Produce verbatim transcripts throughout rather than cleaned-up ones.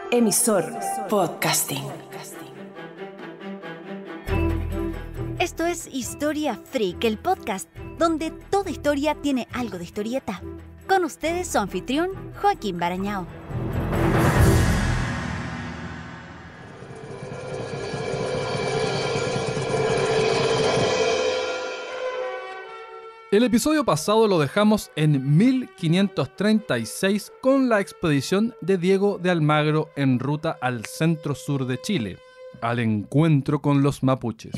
Emisor Podcasting. Esto es Historia Freak, el podcast donde toda historia tiene algo de historieta. Con ustedes su anfitrión, Joaquín Barañao. El episodio pasado lo dejamos en mil quinientos treinta y seis con la expedición de Diego de Almagro en ruta al centro-sur de Chile, al encuentro con los mapuches.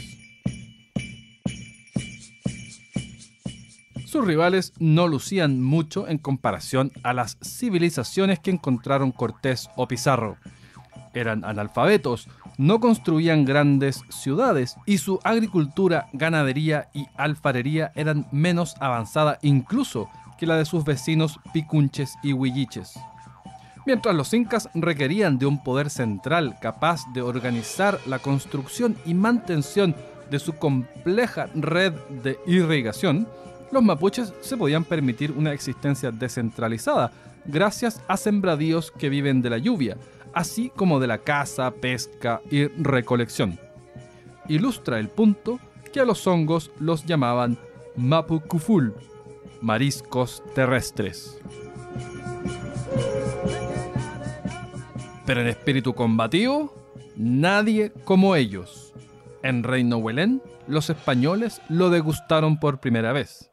Sus rivales no lucían mucho en comparación a las civilizaciones que encontraron Cortés o Pizarro. Eran analfabetos, no construían grandes ciudades y su agricultura, ganadería y alfarería eran menos avanzada incluso que la de sus vecinos picunches y huilliches. Mientras los incas requerían de un poder central capaz de organizar la construcción y mantención de su compleja red de irrigación, los mapuches se podían permitir una existencia descentralizada gracias a sembradíos que viven de la lluvia, así como de la caza, pesca y recolección. Ilustra el punto que a los hongos los llamaban mapucuful, mariscos terrestres. Pero en espíritu combativo, nadie como ellos. En Reino Huelén, los españoles lo degustaron por primera vez.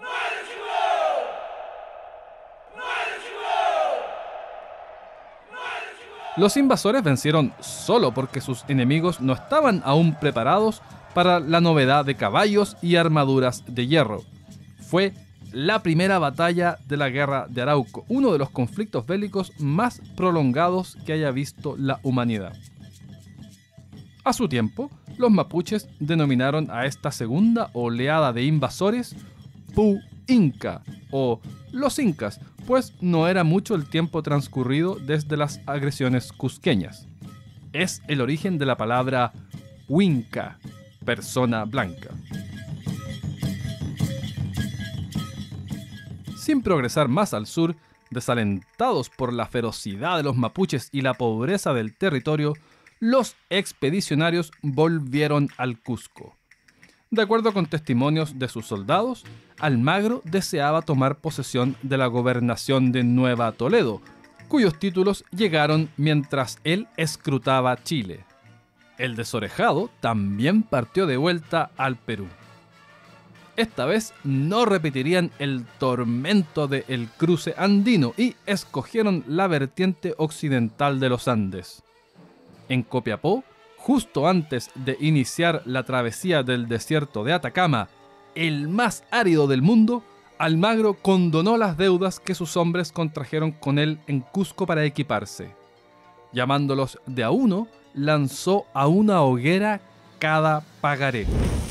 Los invasores vencieron solo porque sus enemigos no estaban aún preparados para la novedad de caballos y armaduras de hierro. Fue la primera batalla de la Guerra de Arauco, uno de los conflictos bélicos más prolongados que haya visto la humanidad. A su tiempo, los mapuches denominaron a esta segunda oleada de invasores Pu-Inca o los incas, pues no era mucho el tiempo transcurrido desde las agresiones cusqueñas. Es el origen de la palabra Huinca, persona blanca. Sin progresar más al sur, desalentados por la ferocidad de los mapuches y la pobreza del territorio, los expedicionarios volvieron al Cusco. De acuerdo con testimonios de sus soldados, Almagro deseaba tomar posesión de la gobernación de Nueva Toledo, cuyos títulos llegaron mientras él escrutaba Chile. El desorejado también partió de vuelta al Perú. Esta vez no repetirían el tormento del cruce andino y escogieron la vertiente occidental de los Andes. En Copiapó, justo antes de iniciar la travesía del desierto de Atacama, el más árido del mundo, Almagro condonó las deudas que sus hombres contrajeron con él en Cusco para equiparse. Llamándolos de a uno, lanzó a una hoguera cada pagaré.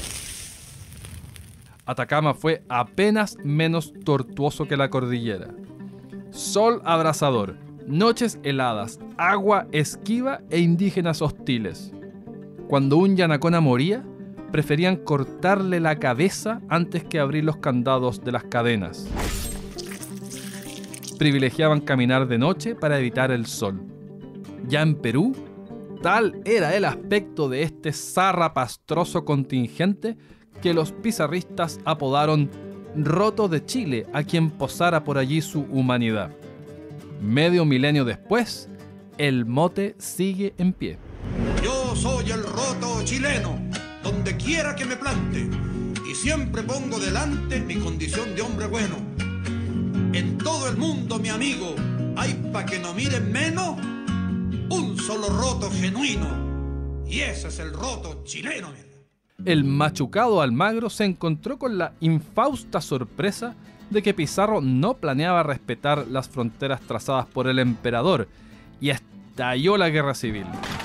Atacama fue apenas menos tortuoso que la cordillera. Sol abrasador, noches heladas, agua esquiva e indígenas hostiles. Cuando un yanacona moría, preferían cortarle la cabeza antes que abrir los candados de las cadenas. Privilegiaban caminar de noche para evitar el sol. Ya en Perú, tal era el aspecto de este zarrapastroso contingente que los pizarristas apodaron Roto de Chile a quien posara por allí su humanidad. Medio milenio después, el mote sigue en pie. Yo soy el roto chileno, donde quiera que me plante, y siempre pongo delante mi condición de hombre bueno. En todo el mundo, mi amigo, hay pa' que no miren menos, un solo roto genuino, y ese es el roto chileno. El machucado Almagro se encontró con la infausta sorpresa de que Pizarro no planeaba respetar las fronteras trazadas por el emperador, y estalló la guerra civil.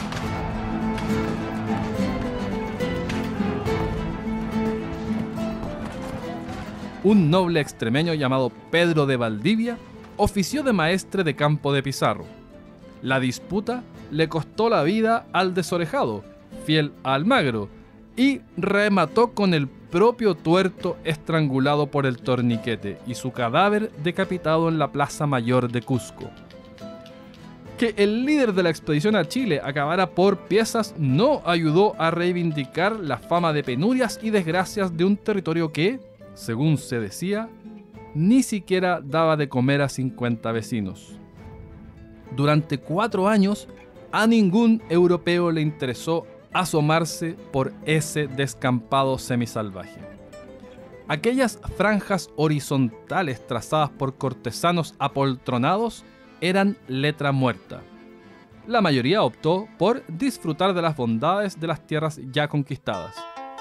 Un noble extremeño llamado Pedro de Valdivia ofició de maestre de campo de Pizarro. La disputa le costó la vida al desorejado, fiel a Almagro, y remató con el propio tuerto estrangulado por el torniquete y su cadáver decapitado en la Plaza Mayor de Cusco. Que el líder de la expedición a Chile acabara por piezas no ayudó a reivindicar la fama de penurias y desgracias de un territorio que, según se decía, ni siquiera daba de comer a cincuenta vecinos. Durante cuatro años, a ningún europeo le interesó asomarse por ese descampado semisalvaje. Aquellas franjas horizontales trazadas por cortesanos apoltronados eran letra muerta. La mayoría optó por disfrutar de las bondades de las tierras ya conquistadas.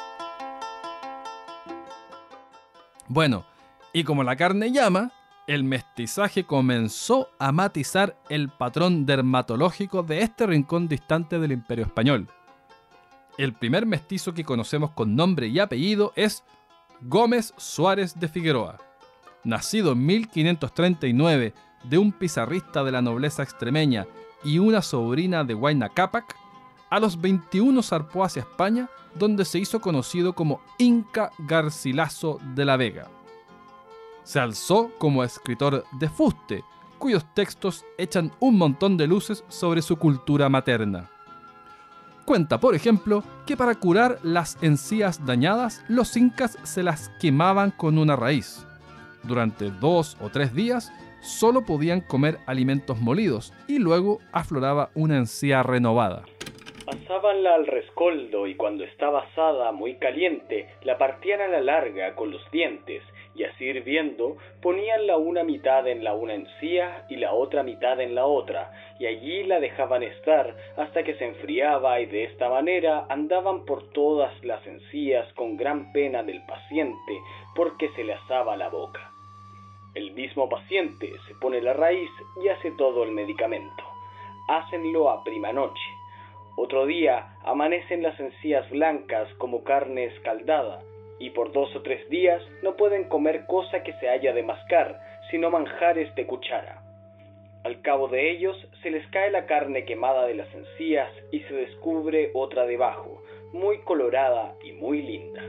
Bueno, y como la carne llama, el mestizaje comenzó a matizar el patrón dermatológico de este rincón distante del Imperio Español. El primer mestizo que conocemos con nombre y apellido es Gómez Suárez de Figueroa. Nacido en mil quinientos treinta y nueve de un pizarrista de la nobleza extremeña y una sobrina de Huayna Cápac, a los veintiuno zarpó hacia España, donde se hizo conocido como Inca Garcilaso de la Vega. Se alzó como escritor de fuste, cuyos textos echan un montón de luces sobre su cultura materna. Cuenta, por ejemplo, que para curar las encías dañadas, los incas se las quemaban con una raíz. Durante dos o tres días, solo podían comer alimentos molidos y luego afloraba una encía renovada. Asábanla al rescoldo y cuando estaba asada muy caliente, la partían a la larga con los dientes y así hirviendo ponían la una mitad en la una encía y la otra mitad en la otra y allí la dejaban estar hasta que se enfriaba y de esta manera andaban por todas las encías con gran pena del paciente porque se le asaba la boca. El mismo paciente se pone la raíz y hace todo el medicamento. Hácenlo a prima noche. Otro día amanecen las encías blancas como carne escaldada, y por dos o tres días no pueden comer cosa que se haya de mascar, sino manjares de cuchara. Al cabo de ellos se les cae la carne quemada de las encías y se descubre otra debajo, muy colorada y muy linda.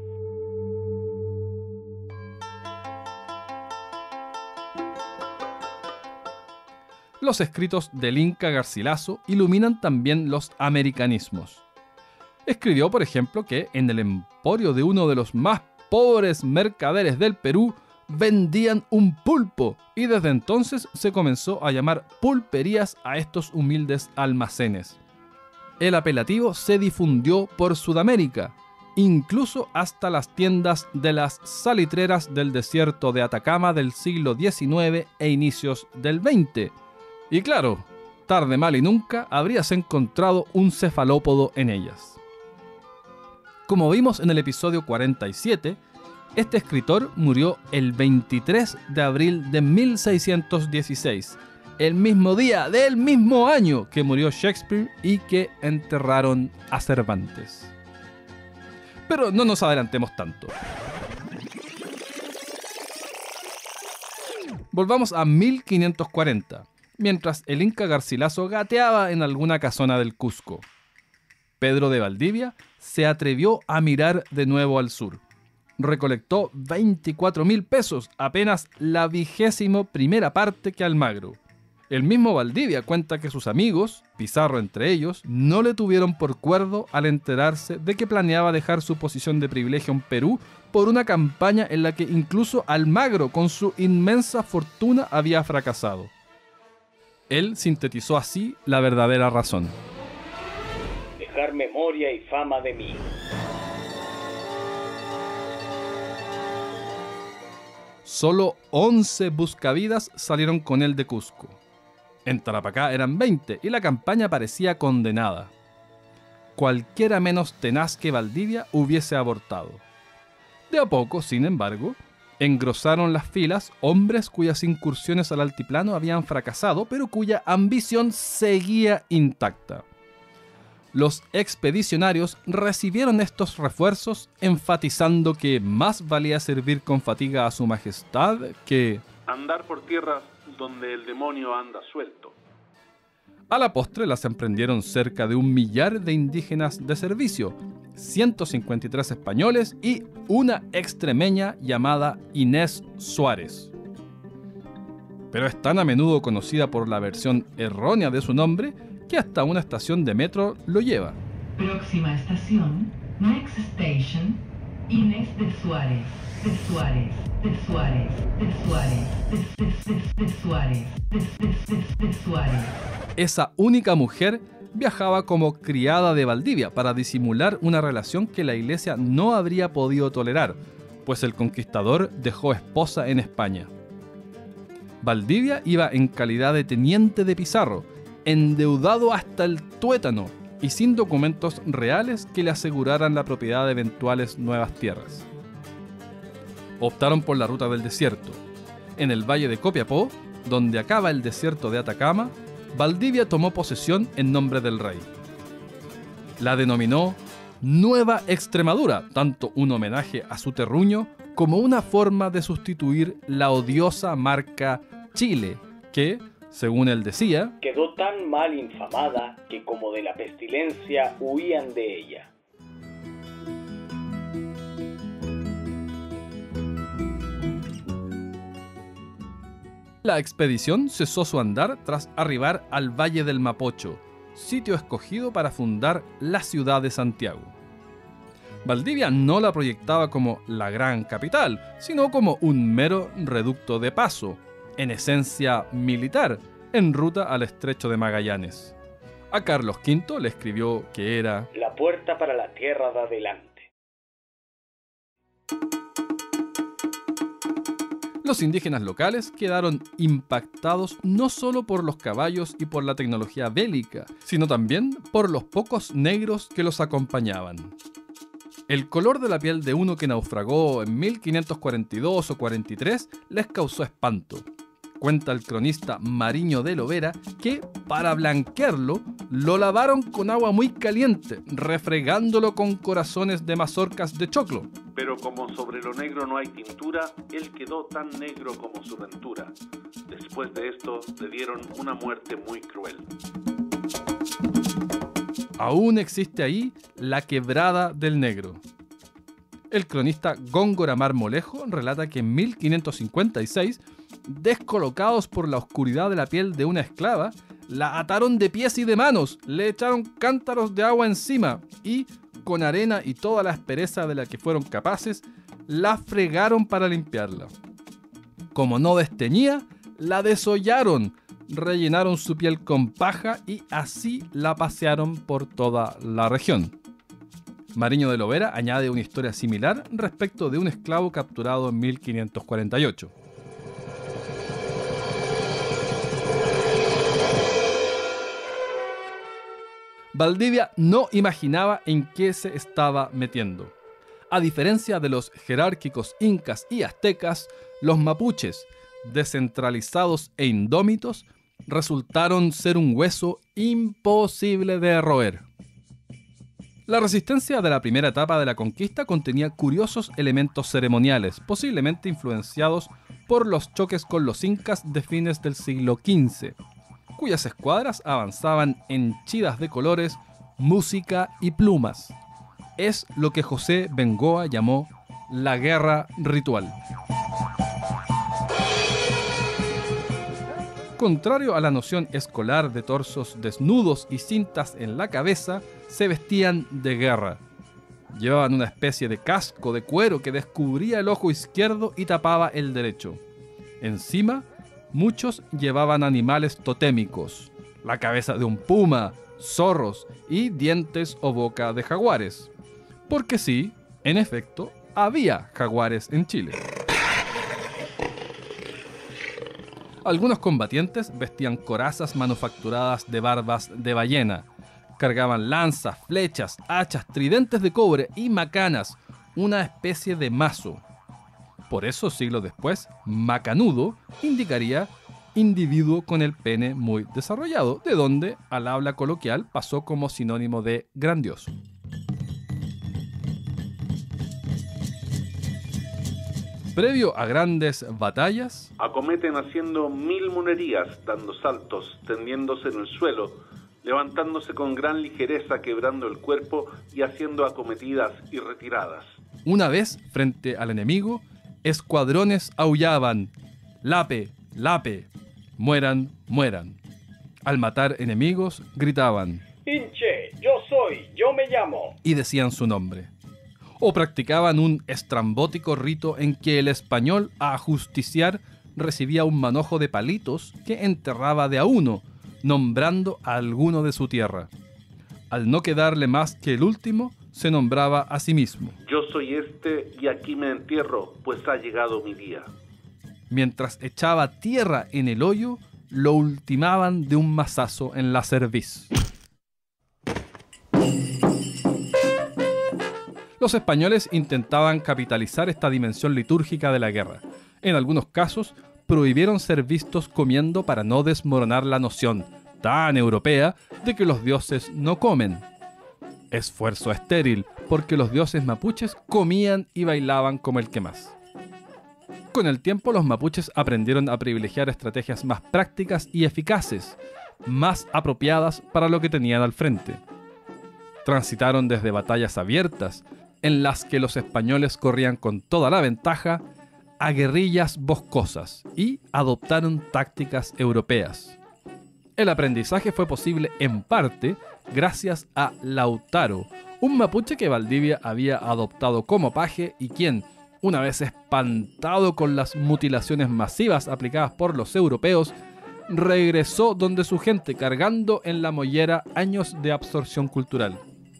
Los escritos del Inca Garcilaso iluminan también los americanismos. Escribió, por ejemplo, que en el emporio de uno de los más pobres mercaderes del Perú vendían un pulpo y desde entonces se comenzó a llamar pulperías a estos humildes almacenes. El apelativo se difundió por Sudamérica, incluso hasta las tiendas de las salitreras del desierto de Atacama del siglo diecinueve e inicios del veinte. Y claro, tarde mal y nunca habrías encontrado un cefalópodo en ellas. Como vimos en el episodio cuarenta y siete, este escritor murió el veintitrés de abril de mil seiscientos dieciséis, el mismo día del mismo año que murió Shakespeare y que enterraron a Cervantes. Pero no nos adelantemos tanto. Volvamos a mil quinientos cuarenta. Mientras el Inca Garcilaso gateaba en alguna casona del Cusco. Pedro de Valdivia se atrevió a mirar de nuevo al sur. Recolectó veinticuatro mil pesos, apenas la vigésimo primera parte que Almagro. El mismo Valdivia cuenta que sus amigos, Pizarro entre ellos, no le tuvieron por cuerdo al enterarse de que planeaba dejar su posición de privilegio en Perú por una campaña en la que incluso Almagro, con su inmensa fortuna, había fracasado. Él sintetizó así la verdadera razón. Dejar memoria y fama de mí. Solo once buscavidas salieron con él de Cusco. En Tarapacá eran veinte y la campaña parecía condenada. Cualquiera menos tenaz que Valdivia hubiese abortado. De a poco, sin embargo, engrosaron las filas hombres cuyas incursiones al altiplano habían fracasado, pero cuya ambición seguía intacta. Los expedicionarios recibieron estos refuerzos enfatizando que más valía servir con fatiga a su majestad que andar por tierras donde el demonio anda suelto. A la postre las emprendieron cerca de un millar de indígenas de servicio, ciento cincuenta y tres españoles y una extremeña llamada Inés Suárez. pero es tan a menudo conocida por la versión errónea de su nombre que hasta una estación de metro lo lleva. Próxima estación, next station, Inés de Suárez, de Suárez, de Suárez, de Suárez, de, de, de, de Suárez, de, de, de, de Suárez. Esa única mujer viajaba como criada de Valdivia para disimular una relación que la iglesia no habría podido tolerar, pues el conquistador dejó esposa en España. Valdivia iba en calidad de teniente de Pizarro, endeudado hasta el tuétano y sin documentos reales que le aseguraran la propiedad de eventuales nuevas tierras. Optaron por la ruta del desierto. En el valle de Copiapó, donde acaba el desierto de Atacama, Valdivia tomó posesión en nombre del rey. La denominó Nueva Extremadura, tanto un homenaje a su terruño como una forma de sustituir la odiosa marca Chile, que, según él decía, quedó tan mal infamada que como de la pestilencia huían de ella. La expedición cesó su andar tras arribar al Valle del Mapocho, sitio escogido para fundar la ciudad de Santiago. Valdivia no la proyectaba como la gran capital, sino como un mero reducto de paso, en esencia militar, en ruta al estrecho de Magallanes. A Carlos quinto le escribió que era la puerta para la tierra de adelante. Los indígenas locales quedaron impactados no solo por los caballos y por la tecnología bélica, sino también por los pocos negros que los acompañaban. El color de la piel de uno que naufragó en mil quinientos cuarenta y dos o cuarenta y tres les causó espanto. Cuenta el cronista Mariño de Lovera que, para blanquearlo, lo lavaron con agua muy caliente, refregándolo con corazones de mazorcas de choclo. Pero como sobre lo negro no hay tintura, él quedó tan negro como su ventura. Después de esto, le dieron una muerte muy cruel. Aún existe ahí la quebrada del negro. El cronista Góngora Marmolejo relata que en mil quinientos cincuenta y seis, descolocados por la oscuridad de la piel de una esclava, la ataron de pies y de manos, le echaron cántaros de agua encima y, con arena y toda la aspereza de la que fueron capaces, la fregaron para limpiarla. Como no desteñía, la desollaron, rellenaron su piel con paja y así la pasearon por toda la región. Mariño de Lovera añade una historia similar respecto de un esclavo capturado en mil quinientos cuarenta y ocho. Valdivia no imaginaba en qué se estaba metiendo. A diferencia de los jerárquicos incas y aztecas, los mapuches, descentralizados e indómitos, resultaron ser un hueso imposible de roer. La resistencia de la primera etapa de la conquista contenía curiosos elementos ceremoniales, posiblemente influenciados por los choques con los incas de fines del siglo quince, cuyas escuadras avanzaban henchidas de colores, música y plumas. Es lo que José Bengoa llamó la guerra ritual. Contrario a la noción escolar de torsos desnudos y cintas en la cabeza, se vestían de guerra. Llevaban una especie de casco de cuero que descubría el ojo izquierdo y tapaba el derecho. Encima, muchos llevaban animales totémicos, la cabeza de un puma, zorros y dientes o boca de jaguares. Porque sí, en efecto, había jaguares en Chile. Algunos combatientes vestían corazas manufacturadas de barbas de ballena. Cargaban lanzas, flechas, hachas, tridentes de cobre y macanas, una especie de mazo. Por eso, siglos después, macanudo indicaría individuo con el pene muy desarrollado, de donde al habla coloquial pasó como sinónimo de grandioso. Previo a grandes batallas, acometen haciendo mil monerías, dando saltos, tendiéndose en el suelo, levantándose con gran ligereza, quebrando el cuerpo y haciendo acometidas y retiradas. Una vez, frente al enemigo, escuadrones aullaban: lape, lape, Mueran, mueran. Al matar enemigos, gritaban Inche, yo soy, yo me llamo. y decían su nombre. O practicaban un estrambótico rito en que el español, a ajusticiar, recibía un manojo de palitos que enterraba de a uno, nombrando a alguno de su tierra. Al no quedarle más que el último, se nombraba a sí mismo. Yo soy este y aquí me entierro, pues ha llegado mi día. Mientras echaba tierra en el hoyo, lo ultimaban de un mazazo en la cerviz. Los españoles intentaban capitalizar esta dimensión litúrgica de la guerra. En algunos casos, prohibieron ser vistos comiendo para no desmoronar la noción tan europea de que los dioses no comen. Esfuerzo estéril, porque los dioses mapuches comían y bailaban como el que más. Con el tiempo, los mapuches aprendieron a privilegiar estrategias más prácticas y eficaces, más apropiadas para lo que tenían al frente. Transitaron desde batallas abiertas, en las que los españoles corrían con toda la ventaja, a guerrillas boscosas y adoptaron tácticas europeas. El aprendizaje fue posible en parte gracias a Lautaro, un mapuche que Valdivia había adoptado como paje y quien, una vez espantado con las mutilaciones masivas aplicadas por los europeos, regresó donde su gente cargando en la mollera años de absorción cultural.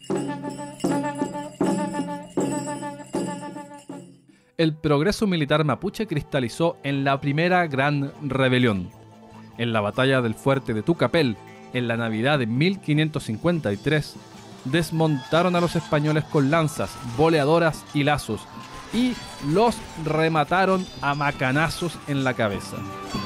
El progreso militar mapuche cristalizó en la primera gran rebelión. En la batalla del fuerte de Tucapel, en la Navidad de mil quinientos cincuenta y tres, desmontaron a los españoles con lanzas, boleadoras y lazos, y los remataron a macanazos en la cabeza.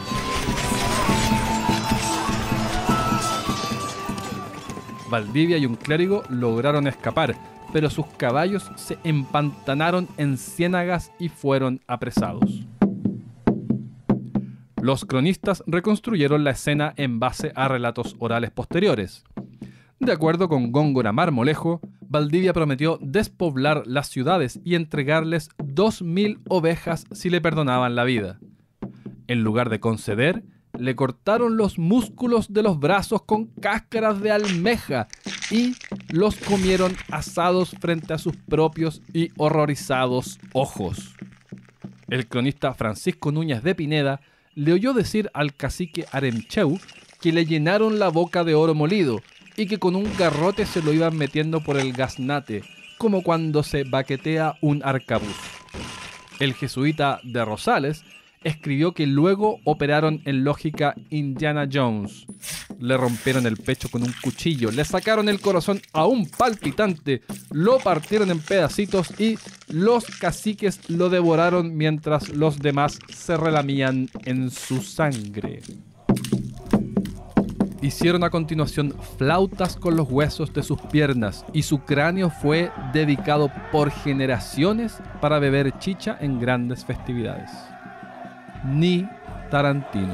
Valdivia y un clérigo lograron escapar, pero sus caballos se empantanaron en ciénagas y fueron apresados. Los cronistas reconstruyeron la escena en base a relatos orales posteriores. De acuerdo con Góngora Marmolejo, Valdivia prometió despoblar las ciudades y entregarles dos mil ovejas si le perdonaban la vida. En lugar de conceder, le cortaron los músculos de los brazos con cáscaras de almeja y los comieron asados frente a sus propios y horrorizados ojos. El cronista Francisco Núñez de Pineda le oyó decir al cacique Aremcheu que le llenaron la boca de oro molido y que con un garrote se lo iban metiendo por el gaznate, como cuando se baquetea un arcabuz. El jesuita de Rosales escribió que luego operaron en lógica Indiana Jones. Le rompieron el pecho con un cuchillo, le sacaron el corazón aún palpitante, lo partieron en pedacitos y los caciques lo devoraron mientras los demás se relamían en su sangre. Hicieron a continuación flautas con los huesos de sus piernas y su cráneo fue dedicado por generaciones para beber chicha en grandes festividades. Ni Tarantino.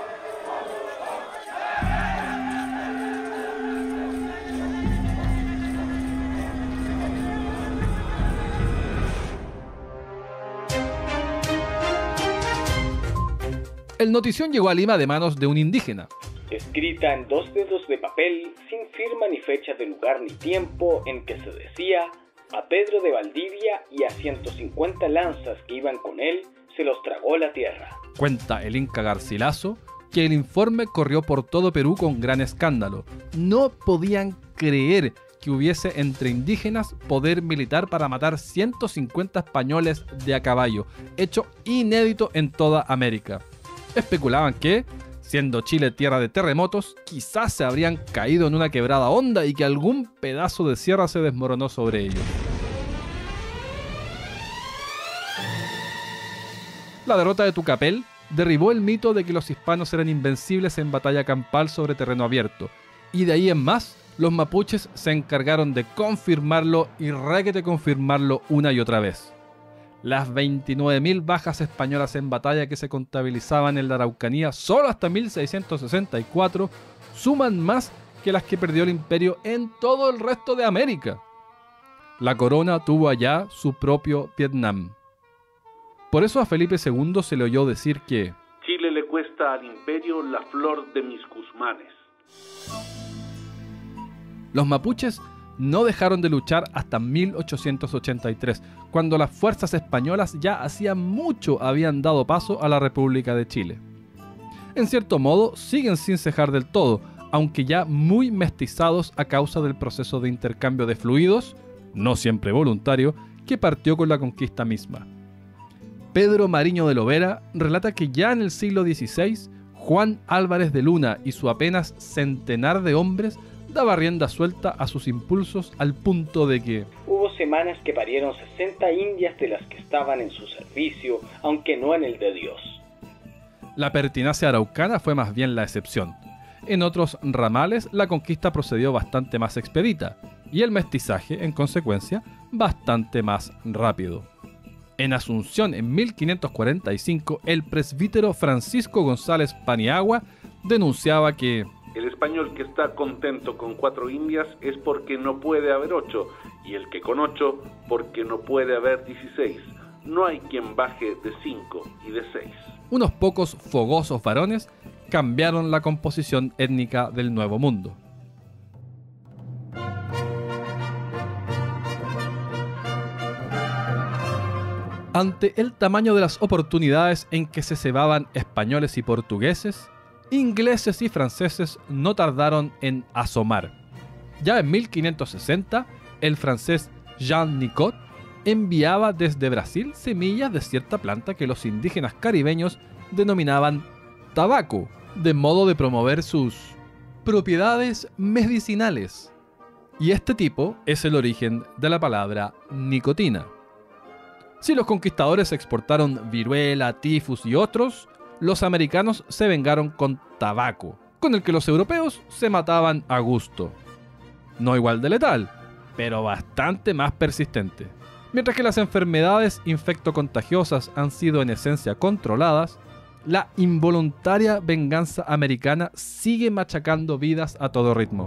El notición llegó a Lima de manos de un indígena. Escrita en dos dedos de papel, sin firma ni fecha de lugar ni tiempo, en que se decía: a Pedro de Valdivia y a ciento cincuenta lanzas que iban con él, se los tragó la tierra. Cuenta el Inca Garcilaso que el informe corrió por todo Perú con gran escándalo. No podían creer que hubiese entre indígenas poder militar para matar ciento cincuenta españoles de a caballo, hecho inédito en toda América. Especulaban que, siendo Chile tierra de terremotos, quizás se habrían caído en una quebrada honda y que algún pedazo de sierra se desmoronó sobre ellos. La derrota de Tucapel derribó el mito de que los hispanos eran invencibles en batalla campal sobre terreno abierto, y de ahí en más, los mapuches se encargaron de confirmarlo y requete confirmarlo una y otra vez. Las veintinueve mil bajas españolas en batalla que se contabilizaban en la Araucanía solo hasta mil seiscientos sesenta y cuatro suman más que las que perdió el imperio en todo el resto de América. La corona tuvo allá su propio Vietnam. Por eso a Felipe segundo se le oyó decir que Chile le cuesta presta al imperio la flor de mis Guzmanes. Los mapuches no dejaron de luchar hasta mil ochocientos ochenta y tres, cuando las fuerzas españolas ya hacía mucho habían dado paso a la República de Chile. En cierto modo, siguen sin cejar del todo, aunque ya muy mestizados a causa del proceso de intercambio de fluidos, no siempre voluntario, que partió con la conquista misma. Pedro Mariño de Lovera relata que ya en el siglo dieciséis, Juan Álvarez de Luna y su apenas centenar de hombres daba rienda suelta a sus impulsos al punto de que hubo semanas que parieron sesenta indias de las que estaban en su servicio, aunque no en el de Dios. La pertinacia araucana fue más bien la excepción. En otros ramales la conquista procedió bastante más expedita y el mestizaje, en consecuencia, bastante más rápido. En Asunción, en mil quinientos cuarenta y cinco, el presbítero Francisco González Paniagua denunciaba que el español que está contento con cuatro indias es porque no puede haber ocho, y el que con ocho porque no puede haber dieciséis. No hay quien baje de cinco y de seis. Unos pocos fogosos varones cambiaron la composición étnica del Nuevo Mundo. Ante el tamaño de las oportunidades en que se cebaban españoles y portugueses, ingleses y franceses no tardaron en asomar. Ya en mil quinientos sesenta, el francés Jean Nicot enviaba desde Brasil semillas de cierta planta que los indígenas caribeños denominaban tabaco, de modo de promover sus propiedades medicinales. Y este tipo es el origen de la palabra nicotina. Si los conquistadores exportaron viruela, tifus y otros, los americanos se vengaron con tabaco, con el que los europeos se mataban a gusto. No igual de letal, pero bastante más persistente. Mientras que las enfermedades infectocontagiosas han sido en esencia controladas, la involuntaria venganza americana sigue machacando vidas a todo ritmo.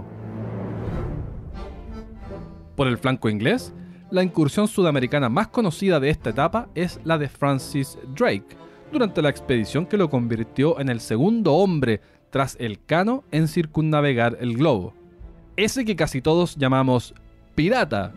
Por el flanco inglés, la incursión sudamericana más conocida de esta etapa es la de Francis Drake, durante la expedición que lo convirtió en el segundo hombre tras Elcano en circunnavegar el globo. Ese que casi todos llamamos pirata.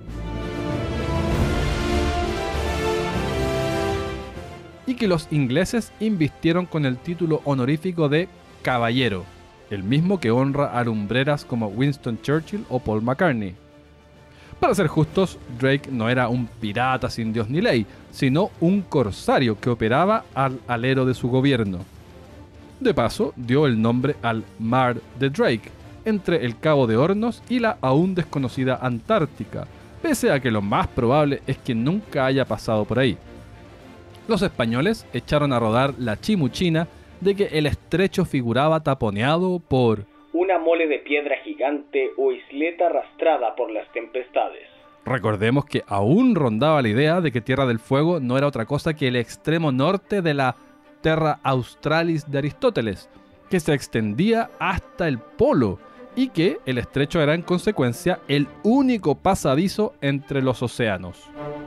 Y que los ingleses invistieron con el título honorífico de caballero, el mismo que honra a lumbreras como Winston Churchill o Paul McCartney. Para ser justos, Drake no era un pirata sin Dios ni ley, sino un corsario que operaba al alero de su gobierno. De paso, dio el nombre al Mar de Drake, entre el Cabo de Hornos y la aún desconocida Antártica, pese a que lo más probable es que nunca haya pasado por ahí. Los españoles echaron a rodar la chimuchina de que el estrecho figuraba taponeado por una mole de piedra gigante o isleta arrastrada por las tempestades. Recordemos que aún rondaba la idea de que Tierra del Fuego no era otra cosa que el extremo norte de la Terra Australis de Aristóteles, que se extendía hasta el polo, y que el estrecho era en consecuencia el único pasadizo entre los océanos.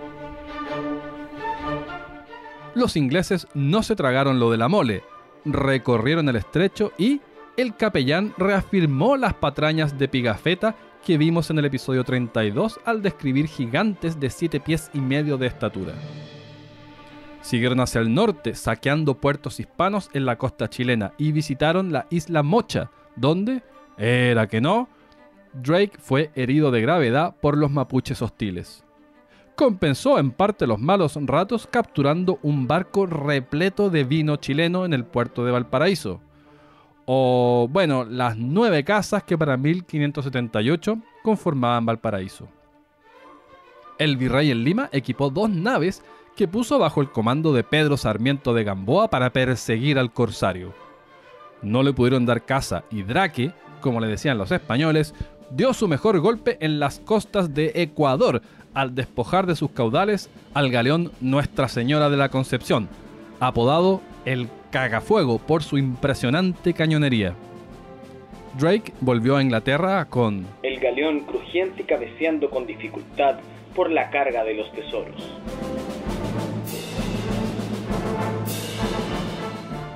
Los ingleses no se tragaron lo de la mole, recorrieron el estrecho y el capellán reafirmó las patrañas de Pigafetta que vimos en el episodio treinta y dos al describir gigantes de siete pies y medio de estatura. Siguieron hacia el norte, saqueando puertos hispanos en la costa chilena y visitaron la isla Mocha, donde, era que no, Drake fue herido de gravedad por los mapuches hostiles. Compensó en parte los malos ratos capturando un barco repleto de vino chileno en el puerto de Valparaíso. O, bueno, las nueve casas que para mil quinientos setenta y ocho conformaban Valparaíso. El virrey en Lima equipó dos naves que puso bajo el comando de Pedro Sarmiento de Gamboa para perseguir al corsario. No le pudieron dar caza y Drake, como le decían los españoles, dio su mejor golpe en las costas de Ecuador al despojar de sus caudales al galeón Nuestra Señora de la Concepción, apodado el Cagafuego por su impresionante cañonería. Drake volvió a Inglaterra con el galeón crujiente y cabeceando con dificultad por la carga de los tesoros.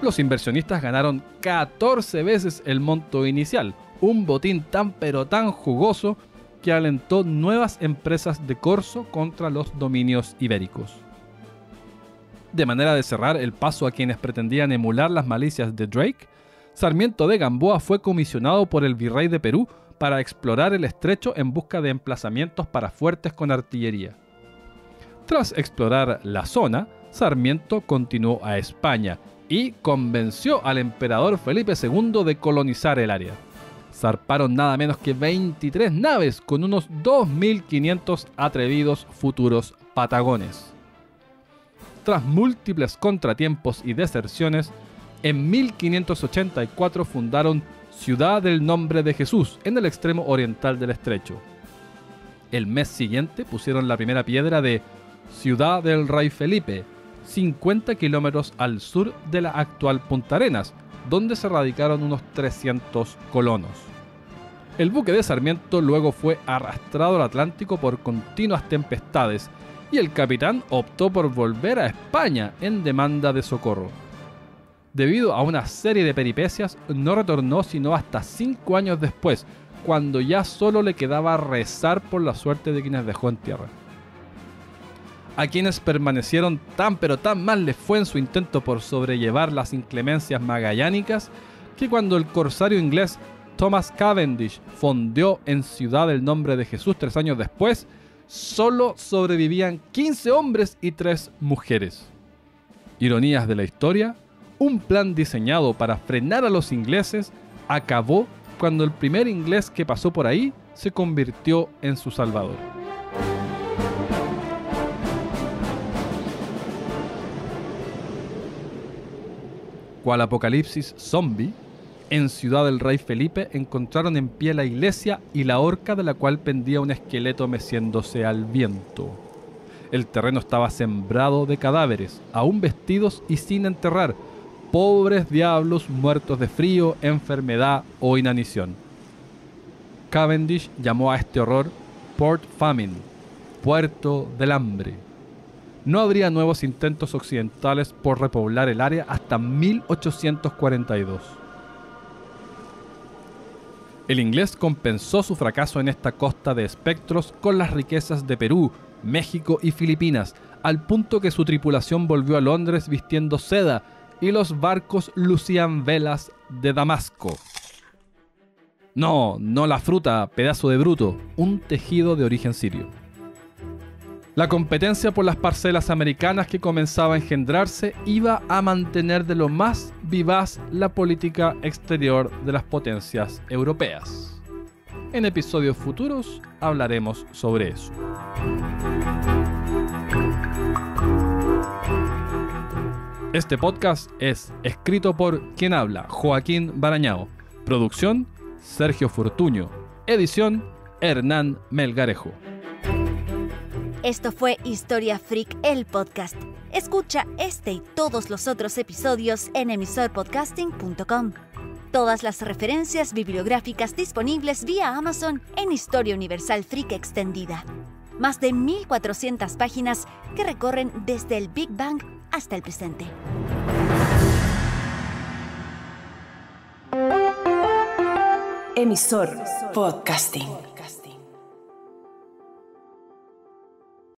Los inversionistas ganaron catorce veces el monto inicial, un botín tan pero tan jugoso que alentó nuevas empresas de corso contra los dominios ibéricos. De manera de cerrar el paso a quienes pretendían emular las malicias de Drake, Sarmiento de Gamboa fue comisionado por el virrey de Perú para explorar el estrecho en busca de emplazamientos para fuertes con artillería. Tras explorar la zona, Sarmiento continuó a España y convenció al emperador Felipe segundo de colonizar el área. Zarparon nada menos que veintitrés naves con unos dos mil quinientos atrevidos futuros patagones. Tras múltiples contratiempos y deserciones, en mil quinientos ochenta y cuatro fundaron Ciudad del Nombre de Jesús en el extremo oriental del estrecho. El mes siguiente pusieron la primera piedra de Ciudad del Rey Felipe, cincuenta kilómetros al sur de la actual Punta Arenas, donde se radicaron unos trescientos colonos. El buque de Sarmiento luego fue arrastrado al Atlántico por continuas tempestades y el capitán optó por volver a España en demanda de socorro. Debido a una serie de peripecias, no retornó sino hasta cinco años después, cuando ya solo le quedaba rezar por la suerte de quienes dejó en tierra. A quienes permanecieron tan pero tan mal les fue en su intento por sobrellevar las inclemencias magallánicas que cuando el corsario inglés Thomas Cavendish fondeó en Ciudad del Nombre de Jesús tres años después, solo sobrevivían quince hombres y tres mujeres. Ironías de la historia, un plan diseñado para frenar a los ingleses acabó cuando el primer inglés que pasó por ahí se convirtió en su salvador. Cual apocalipsis zombie, en Ciudad del Rey Felipe encontraron en pie la iglesia y la horca de la cual pendía un esqueleto meciéndose al viento. El terreno estaba sembrado de cadáveres, aún vestidos y sin enterrar, pobres diablos muertos de frío, enfermedad o inanición. Cavendish llamó a este horror Port Famine, Puerto del Hambre. No habría nuevos intentos occidentales por repoblar el área hasta mil ochocientos cuarenta y dos. El inglés compensó su fracaso en esta costa de espectros con las riquezas de Perú, México y Filipinas, al punto que su tripulación volvió a Londres vistiendo seda y los barcos lucían velas de Damasco. No, no la fruta, pedazo de bruto, un tejido de origen sirio. La competencia por las parcelas americanas que comenzaba a engendrarse iba a mantener de lo más vivaz la política exterior de las potencias europeas. En episodios futuros hablaremos sobre eso. Este podcast es escrito por quien habla, Joaquín Barañao. Producción, Sergio Fortuño. Edición, Hernán Melgarejo. Esto fue Historia Freak, el podcast. Escucha este y todos los otros episodios en emisor podcasting punto com. Todas las referencias bibliográficas disponibles vía Amazon en Historia Universal Freak Extendida. Más de mil cuatrocientas páginas que recorren desde el Big Bang hasta el presente. Emisor Podcasting.